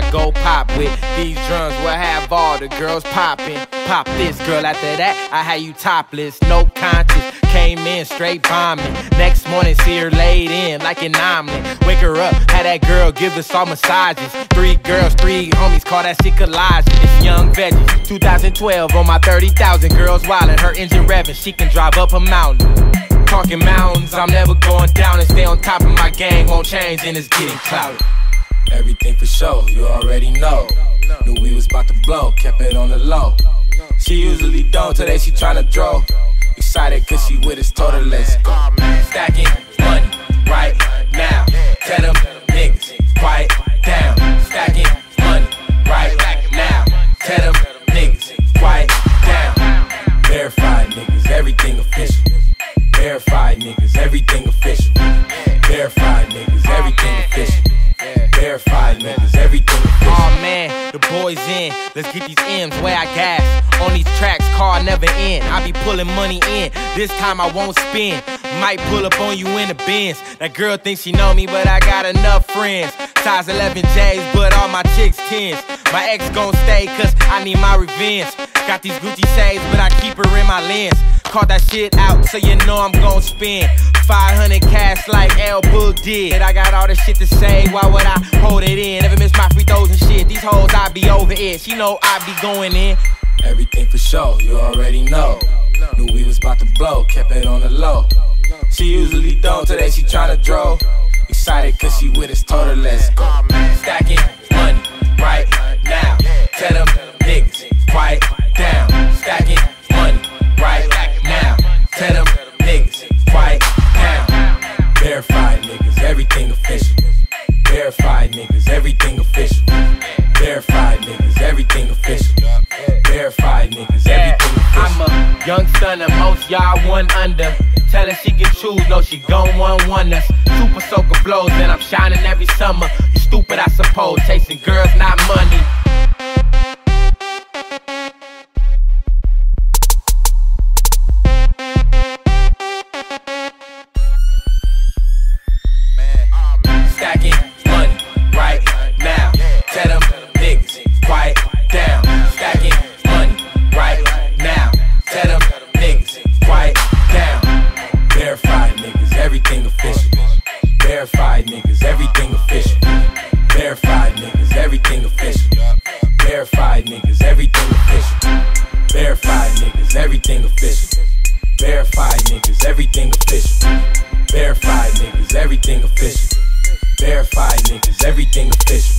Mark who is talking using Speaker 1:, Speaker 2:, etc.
Speaker 1: I go pop with these drums, we'll have all the girls popping. Pop this, girl, after that, I had you topless, no conscience. Came in straight bombing. Next morning, see her laid in like an omelet. Wake her up, had that girl give us all massages. 3 girls, 3 homies, call that shit collage. It's Young Veggies, 2012 on my 30,000. Girls wildin', her engine revving, she can drive up a mountain. Talking mountains, I'm never going down and stay on top of my game. Won't change and it's getting clouded.
Speaker 2: Everything for sure, you already know. Knew we was about to blow, kept it on the low. She usually don't, today she tryna draw. Excited cause she with us, total, let's go. Stacking money right now. Tell them niggas quiet down. Stacking money right now. Tell them niggas quiet down. Verified niggas, everything official. Verified niggas, everything official. Verified niggas, everything official. Verified niggas, everything official.
Speaker 1: Oh man, the boys in, let's get these M's where I gas. On these tracks, car never end. I be pulling money in, this time I won't spend. Might pull up on you in the Benz. That girl thinks she know me, but I got enough friends. Size 11 J's, but all my chicks 10s. My ex gon' stay, cause I need my revenge. Got these Gucci shades, but I keep her in my lens. Caught that shit out, so you know I'm gon' spend 500 cash like L Boog did. I got all this shit to say, why would I hold it in? Never miss my free throws and shit. These hoes, I be over it. She know I be going in.
Speaker 2: Everything for sure, you already know. Knew we was about to blow, kept it on the low. She usually don't, today she tryna draw. Excited cause she with us, total, let's go. Stacking money right now. Tell them niggas quiet down. Stacking money right now. Tell them niggas quiet down. Verified niggas, everything official. Verified niggas, everything official. Verified niggas, everything official. Verified niggas, everything official.
Speaker 1: I'm a young stunner, most y'all one under. Tell her she can choose, no she gon' want us. Super soaker blows, and I'm shining every summer. You stupid, I suppose, chasing girls, not money. Stacking money right now. Tell them niggas quiet down. Stacking money right now. Tell them niggas quiet down. Verified niggas, everything official. Verified niggas, everything official. Verified niggas, everything official. Verified niggas, everything official. Verified niggas, everything official. Verified niggas, everything official. Verified niggas, everything official. Verified niggas, everything official.